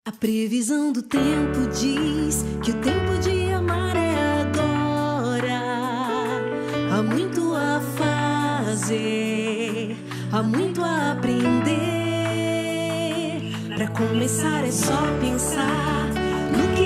A previsão do tempo diz que o tempo de amar é agora. Há muito a fazer, há muito a aprender. Pra começar é só pensar no que